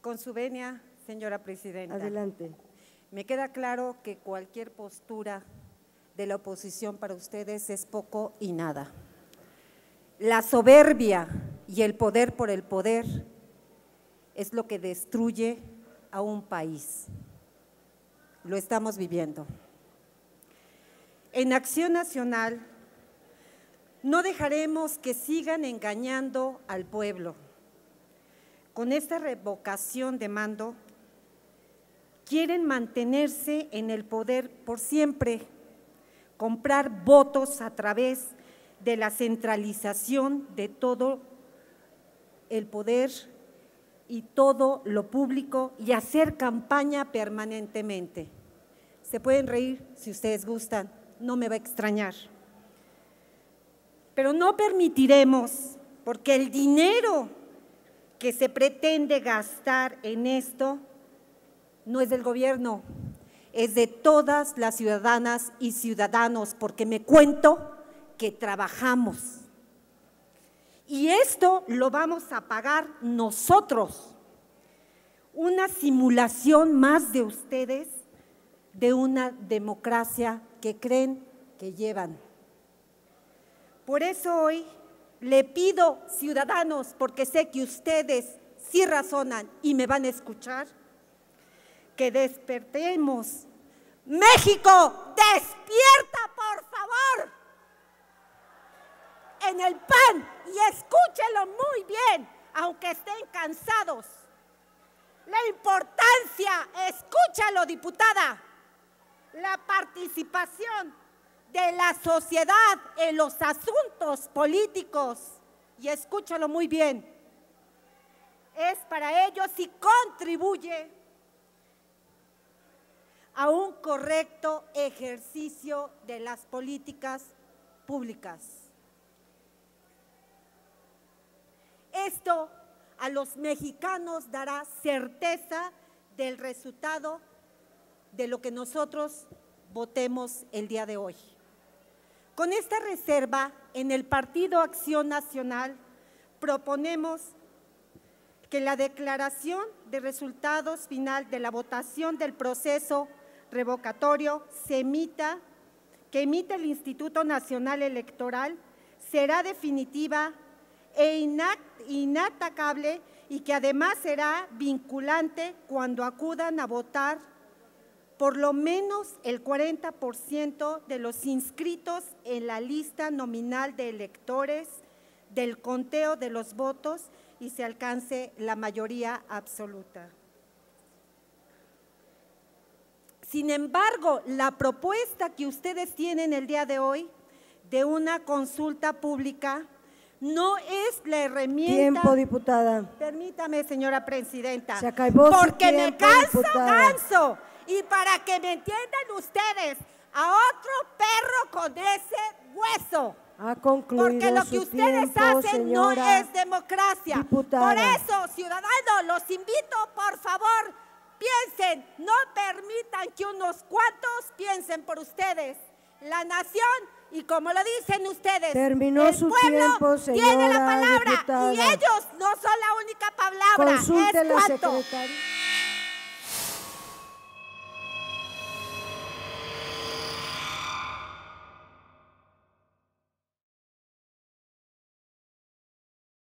Con su venia, señora presidenta. Adelante. Me queda claro que cualquier postura de la oposición para ustedes es poco y nada. La soberbia y el poder por el poder es lo que destruye a un país. Lo estamos viviendo. En Acción Nacional no dejaremos que sigan engañando al pueblo. Con esta revocación de mando, quieren mantenerse en el poder por siempre, comprar votos a través de la centralización de todo el poder y todo lo público y hacer campaña permanentemente. Se pueden reír si ustedes gustan, no me va a extrañar. Pero no permitiremos, porque el dinero que se pretende gastar en esto no es del gobierno, es de todas las ciudadanas y ciudadanos, porque me cuento que trabajamos. Y esto lo vamos a pagar nosotros. Una simulación más de ustedes de una democracia que creen que llevan. Por eso hoy le pido, ciudadanos, porque sé que ustedes sí razonan y me van a escuchar, que despertemos. ¡México, despierta, por favor! En el PAN, y escúchenlo muy bien, aunque estén cansados. La importancia, escúchalo, diputada, la participación de la sociedad en los asuntos políticos, y escúchalo muy bien, es para ellos y contribuye a un correcto ejercicio de las políticas públicas. Esto a los mexicanos dará certeza del resultado de lo que nosotros votemos el día de hoy. Con esta reserva, en el Partido Acción Nacional proponemos que la declaración de resultados final de la votación del proceso revocatorio que emite el Instituto Nacional Electoral será definitiva e inatacable y que además será vinculante cuando acudan a votar por lo menos el 40% de los inscritos en la lista nominal de electores del conteo de los votos y se alcance la mayoría absoluta. Sin embargo, la propuesta que ustedes tienen el día de hoy de una consulta pública no es la herramienta… Tiempo, diputada. Permítame, señora presidenta. Se acabó porque su tiempo, me canso. Y para que me entiendan ustedes, a otro perro con ese hueso. Ha concluido porque lo que ustedes hacen no es democracia. Diputada. Por eso, ciudadanos, los invito, por favor, piensen, no permitan que unos cuantos piensen por ustedes. La nación, y como lo dicen ustedes, terminó su tiempo, señora tiene la palabra, diputada. y ellos no son la única palabra. Consulte es la cuánto. secretaria.